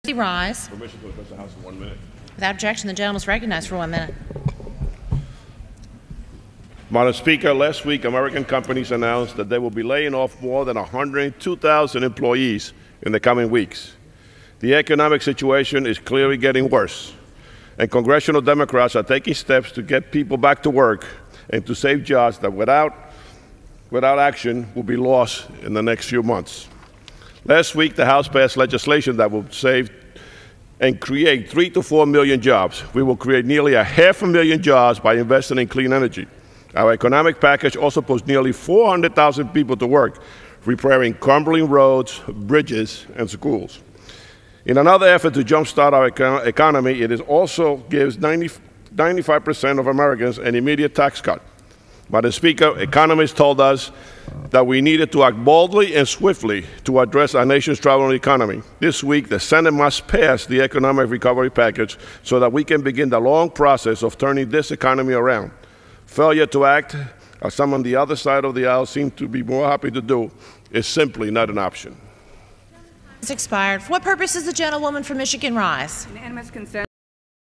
Rise. Permission to address the House in 1 minute. Without objection, the gentleman is recognized for 1 minute. Madam Speaker, last week American companies announced that they will be laying off more than 102,000 employees in the coming weeks. The economic situation is clearly getting worse, and congressional Democrats are taking steps to get people back to work and to save jobs that without action will be lost in the next few months. Last week, the House passed legislation that will save and create 3 to 4 million jobs. We will create nearly 500,000 jobs by investing in clean energy. Our economic package also puts nearly 400,000 people to work, repairing crumbling roads, bridges, and schools. In another effort to jumpstart our economy, it also gives 95% of Americans an immediate tax cut. Madam Speaker, economists told us that we needed to act boldly and swiftly to address our nation's troubled economy. This week, the Senate must pass the economic recovery package so that we can begin the long process of turning this economy around. Failure to act, as some on the other side of the aisle seem to be more happy to do, is simply not an option. It's expired. For what purpose does the gentlewoman from Michigan rise? Unanimous consent.